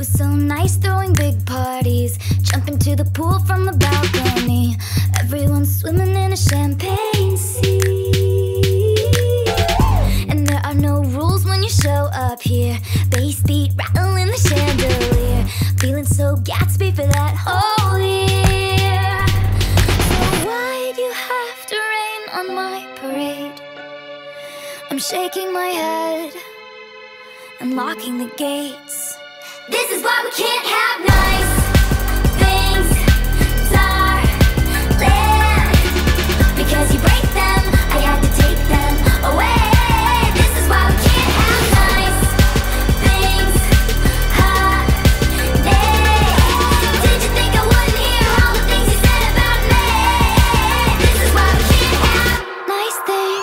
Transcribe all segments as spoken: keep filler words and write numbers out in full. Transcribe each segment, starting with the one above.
was so nice throwing big parties, jumping to the pool from the balcony. Everyone's swimming in a champagne sea. And there are no rules when you show up here. Bass beat rattling the chandelier, feeling so Gatsby for that whole year. So why'd you have to rain on my parade? I'm shaking my head and locking the gates. This is why we can't have nice things, darling. Because you break them, I had to take them away. This is why we can't have nice things, honey. Did you think I wouldn't hear all the things you said about me? This is why we can't have nice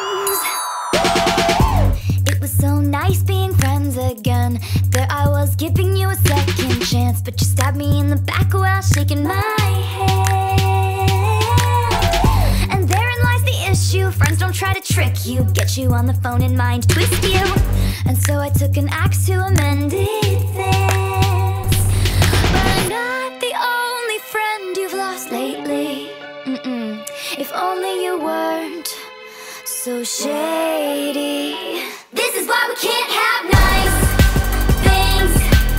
things. It was so nice being friends again. There I was giving you a second chance, but you stabbed me in the back while shaking my hand. And therein lies the issue. Friends don't try to trick you, get you on the phone and mind twist you. And so I took an axe to amend it this. But I'm not the only friend you've lost lately. Mm-mm. If only you weren't so shady. This is why we can't have nice things,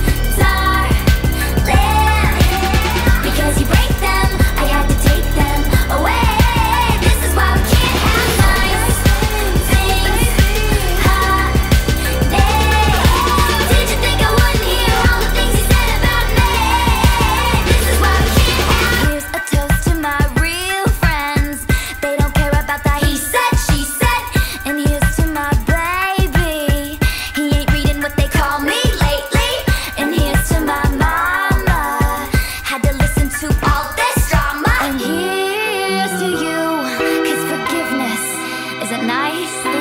darling. Because you break them, I had to take them away. This is why we can't have nice things, honey. Did you think I wouldn't hear all the things you said about me? This is why we can't have. Here's a toast to my real friends. They don't care about that he said, she said. And here's to my baby. He ain't reading what they call me lately. And here's to my mama. Had to listen to all this drama. And here's to you, 'cause forgiveness is a nice thing.